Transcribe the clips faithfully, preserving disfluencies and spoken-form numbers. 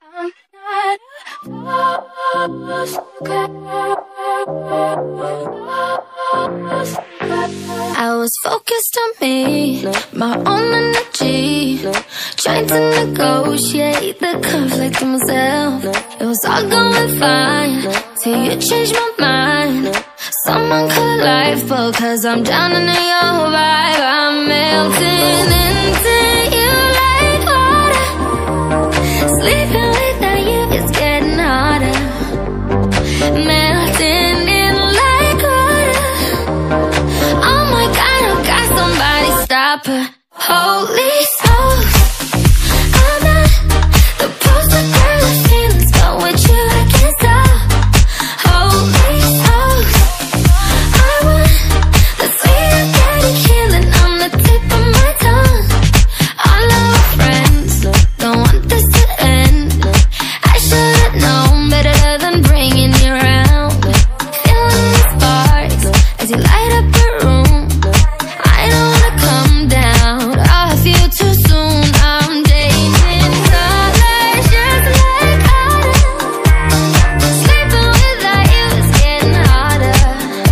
I was focused on me, my own energy, trying to negotiate the conflict in myself. It was all going fine till you changed my mind. Someone call a lifeboat, cause I'm drowning in your vibe. I'm melting into you like water. Sleeping without you is getting harder. Melting in like water. Oh my God, I got somebody stop her. Holy smokes, I'm not the poster girl of feelings, but with you I can't stop. Holy smokes, I want the sweet organic healing on the tip of my tongue. All of our friends don't want this to end. I should've known better than bringing you around. Feeling the sparks as you light up the room. I don't wanna come down off you too soon. I'm changing colors just like autumn. Sleeping without you is getting harder.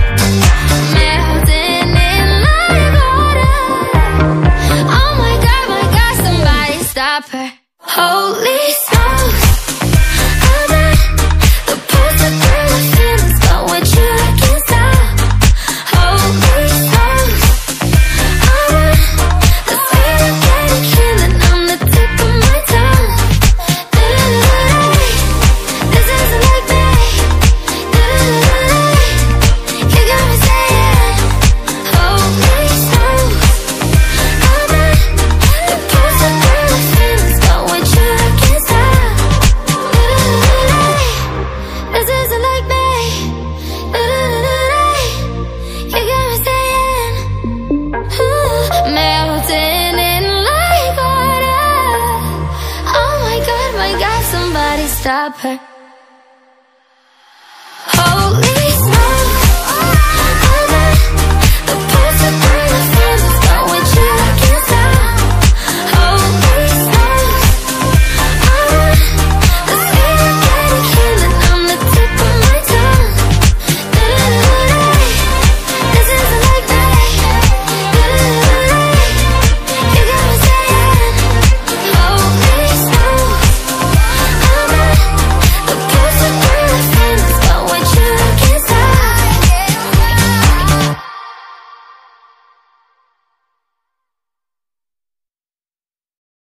Melting in like water. Oh my God, my God, somebody stop her. Holy smokes, I'm not the poster girl of feelings, but with you I can't stop. Holy smokes, I want the sweet organic healing on the tip of my tongue. This isn't like me. You got me saying, holy smokes, I'm not the poster girl of feelings, but with you I can't stop. This isn't like me. You got me saying, melting in like water. Oh my God, my God, somebody stop her.